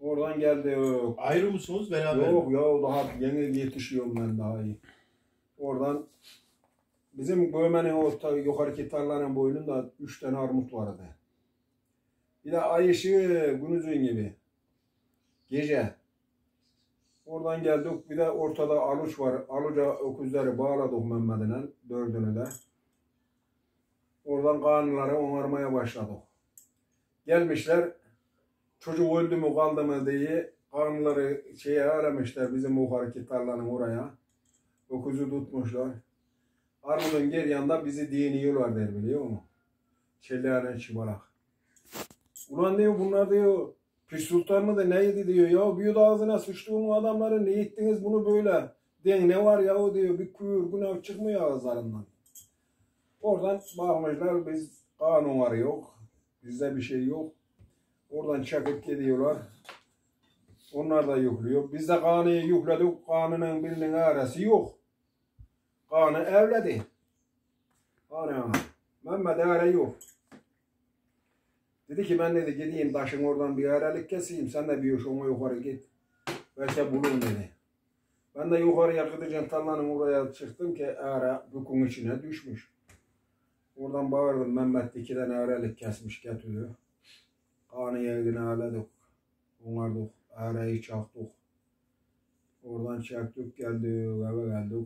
Oradan geldi. Ayrı mısınız beraber? Yok ya, daha yeni yetişiyorum ben daha iyi. Oradan bizim Göğmen'in o yukarıki tarlanın boyunda 3 tane armut vardı. Bir de ay ışığı günüzün gibi. Gece. Oradan geldik, bir de ortada aluç var. Aluca öküzleri bağladık Mehmet'ine, 4'ünü de. Oradan kanunları onarmaya başladık. Gelmişler, çocuk öldü mü kaldı mı diye kanunları aramışlar bizim yukarıki tarlanın oraya. Öküzü tutmuşlar. Armudun geri yanında bizi diniyorlar der, biliyor musun? Çelleğine çıbalak. Ulan diyor, bunlar diyor, Pir Sultan mı da neydi diyor, ya büyüdü ağzına sıçtığım adamları ne ettiniz bunu böyle? Den ne var ya diyor, bir kuyur günah çıkmıyor ağızlarından. Oradan bakmışlar, biz kanun var yok, bizde bir şey yok. Oradan çakıp gidiyorlar. Onlar da yüklüyor. Biz de kanıyı yükledik, kanının birinin arası yok. Kanı evledi. Ana, Mehmet ara yok. Dedi ki ben dedi gideyim taşın oradan bir aralık keseyim, sen de bir şuna yukarı git. Belki bulun dedi. Ben de yukarıya gideceğim, tarlanın oraya çıktım ki ara bükün içine düşmüş. Oradan bağırdım, Mehmet 2 tane aralık kesmiş getiriyor. Kanı yerine ağladık. Onardık, arayı çaktık. Oradan çaktık, geldik, eve geldik.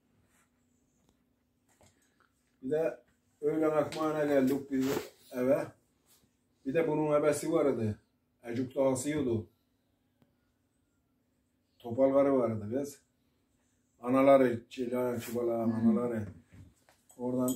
Bir de öğlen akmağına geldik biz eve. Bir de bunun ebesi vardı. Ecuk dağısıyordu. Topalları vardı kız. Anaları, çıbalağın anaları. Oradan.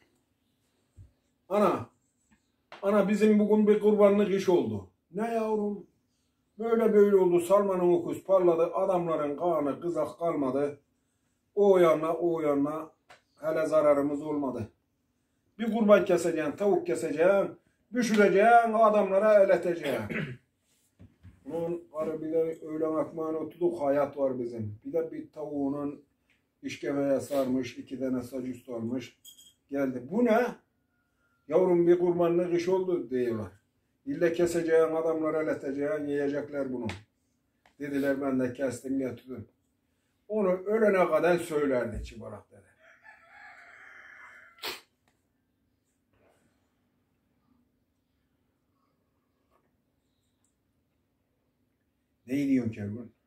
Ana bizim bugün bir kurbanlık iş oldu. Ne yavrum? Böyle oldu. Salmanın okuz parladı. Adamların kanı kızak kalmadı. O yana hele zararımız olmadı. Bir kurban keseceğim, tavuk keseceğim. Düşüreceğim, adamlara eleteceğim. Bunun var bir de öğlen akmağına oturduk, hayat var bizim. Bir de bir tavuğunun işkemeye sarmış, 2 tane saç almış. Geldi. Bu ne? Yavrum bir kurbanlık iş oldu diyorlar. İlle keseceğin, adamlara eleteceğin, yiyecekler bunu. Dediler, ben de kestim getirdim. Onu ölene kadar söylerdi çıbarak dedi. Ne diyorsun Kervan?